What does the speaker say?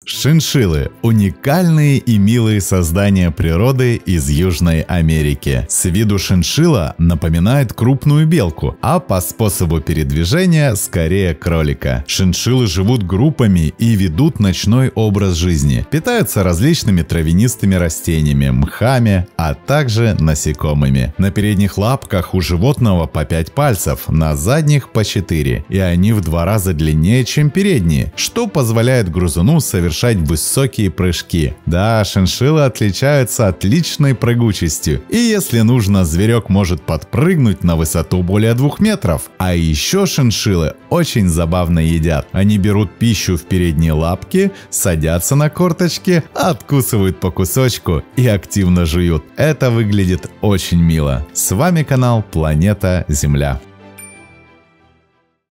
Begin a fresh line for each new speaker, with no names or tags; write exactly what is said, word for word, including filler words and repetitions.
Шиншиллы – уникальные и милые создания природы из Южной Америки. С виду шиншилла напоминает крупную белку, а по способу передвижения скорее кролика. Шиншиллы живут группами и ведут ночной образ жизни. Питаются различными травянистыми растениями, мхами, а также насекомыми. На передних лапках у животного по пять пальцев, на задних по четыре, и они в два раза длиннее, чем передние, что позволяет грызуну совершать высокие прыжки. Да, шиншиллы отличаются отличной прыгучестью, и если нужно, зверек может подпрыгнуть на высоту более двух метров. А еще шиншиллы очень забавно едят. Они берут пищу в передние лапки, садятся на корточки, откусывают по кусочку и активно жуют. Это выглядит очень мило. С вами канал Планета Земля.